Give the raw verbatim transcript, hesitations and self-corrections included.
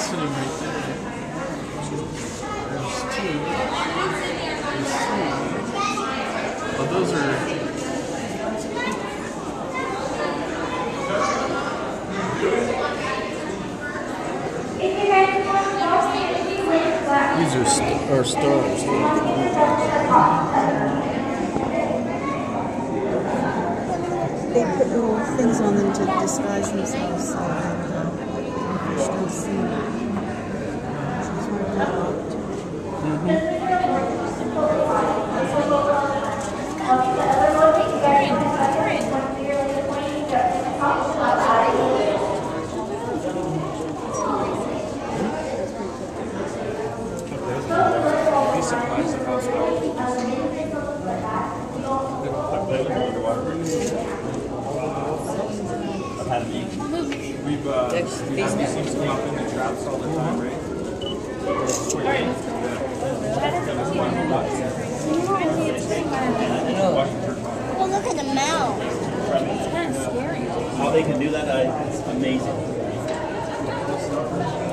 listening right there. There's two. There's three. Oh, those are. These are, st are stars. They put little things on them to disguise themselves so that uh, fish don't see them. Be surprised at how small. We've uh, we've seen them come up in the traps all the time, right? Well, look at the mouth. It's kind of scary. How they can do that, uh, it's amazing.